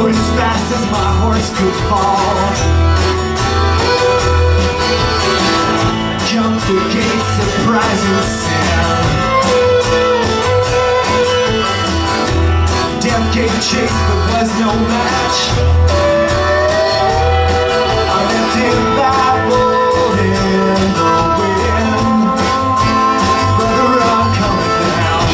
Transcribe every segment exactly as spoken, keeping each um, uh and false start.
rode as fast as my horse could fall. Jumped the gates, surprising sound. Death gave chase but was no match. I left him baffled in the wind. Brother, I'm coming down.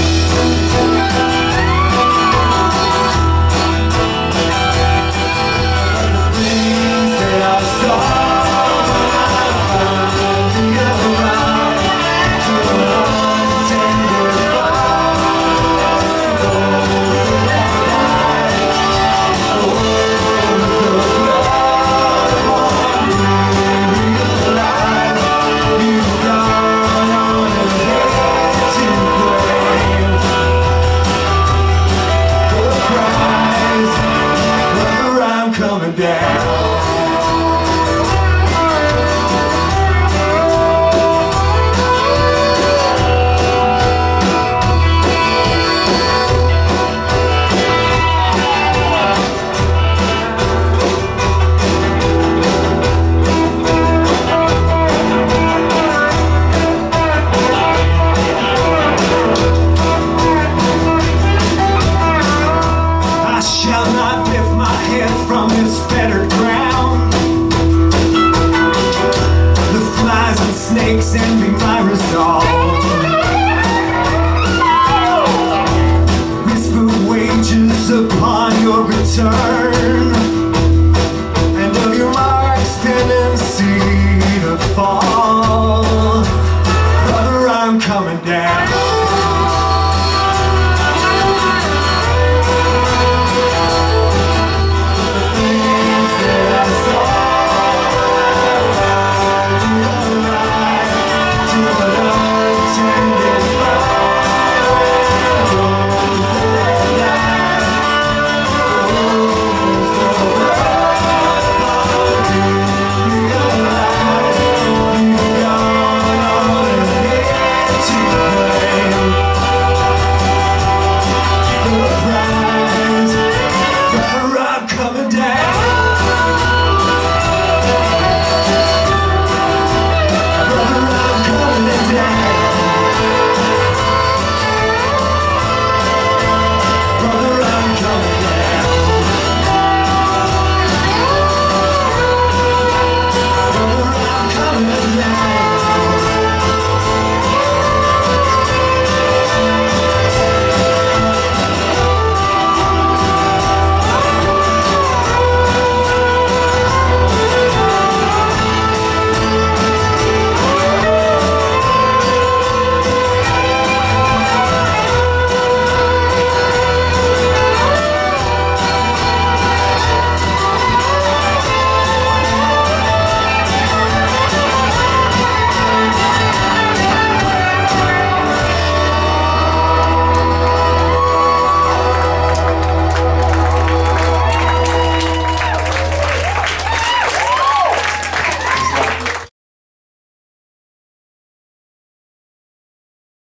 The things that I saw when I found the other eye, to run tender fire, those that died. Oh, it was the blood of one who realized you've gone on ahead to claim the prize. Brother, I'm coming down. I shall not lift my head from this fettered ground. The flies and snakes envy my resolve. Whisper wages upon your return.